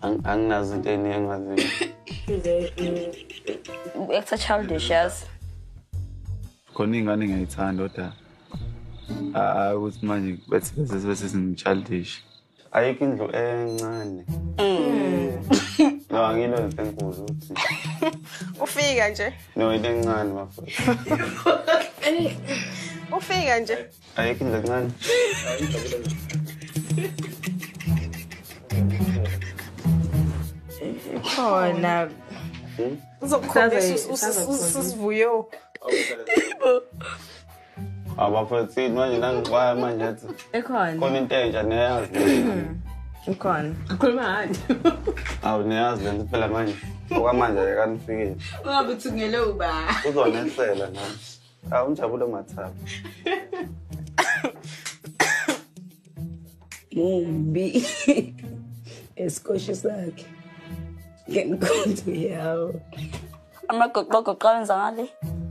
Anginazi into engiyaziyo. It's a childish, yes. Khona ingane ngiyayithanda kodwa ukuthi manje bese childish. Ayikho indlu encane. No, angilo nsenkulu uthi. Ufika nje. No, into encane mafowethu. Ufika nje. Ayikho indlu encane. Khona. Uzokukhombisa usisivuyo. Abafowethu manje nangikwaya manje athi. Ekhona. Khona into entsha neyazi. Ekhona. Ukhuluma ngani? Awu neyazi lento phela manje. Okwamanje akanifikile. Ungabe uthungele uba. Uzonesela nami. Awu unjabulo mathaba. Mumbi. Esikoshe sakhe. Ngenkonzo yawo. Amagoqogoqo qawenza ngale.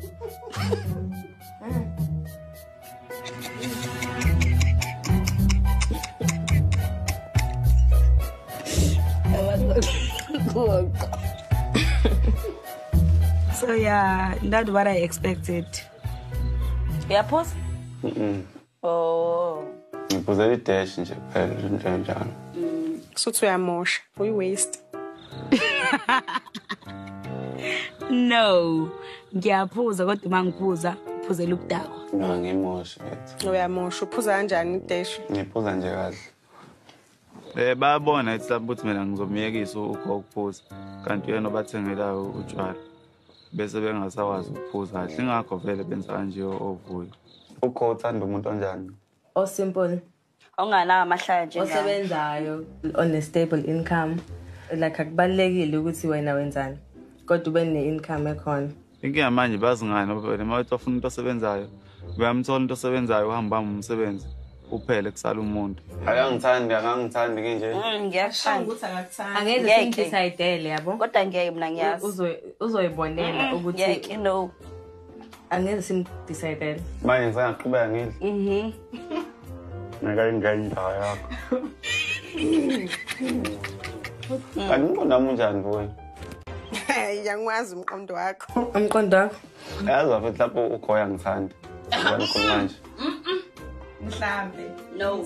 So yeah, that's what I expected. Yeah, pause? Oh. Ngiphuzela idash nje phela into njalo. Suthi uyamosha, uyi-waste. No. Ngiyaphuza kodwa mangiphuza, uphuzela ukudakwa. No, ngimosha yethu. Uyamosha, uphuza kanjani idash? Ngiphuza nje kahle. Bayabona ukuthi mina ngizomyekisa ukuphuza. Kanti yena obathengelayo utshwala. Bese bengasawazi ukuphuza kahle. Ingakho vele benza kanje ovuyo. Ukho uthanda umuntu onjani? O simple. Onganawo amahlaya nje. Osebenzayo on a stable income. Like akubalekile ukuthi wena wenzani. Kodwa ube ne-income ekhona. Inkinga manje bazingani wena mawuthi ufuna umuntu osebenzayo. Uyamthola umuntu osebenzayo uhamba umsebenzi. Uphele kusala umuntu. Akangithandi nje. Ngiyashaya ukuthi akakuthandi. Angeze singidecide yabo. Kodwa ngeke mina ngiyazi. Uzoyibonela ukuthi ngeke no. Angeze simdecide. Manje ngisaqhubeka ngidle. Ngeke indawo yakho. Kanqonda munjani wena? Yangwazi umqondo wakho. Umqondo wakho? Yazi wafethu lapho ukhoya ngithanda. Wena khona manje. Mhlambe. No.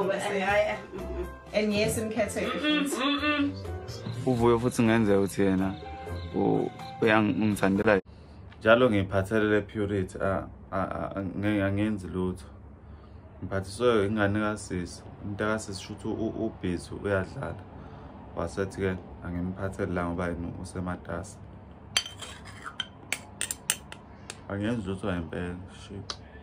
And yes, imkhethe. Uvuyo futhi ngenzeka ukuthi yena uyangithandela. Njalo ngiphathelele purity angenzi lutho. Ngiphathiswe ingane kasisi. Umuntu kasisi shuthi ubhizi uyadlala. Wasethi ke angimphathele la ngoba yena usematasa. Angenzi lutho ngempela shit.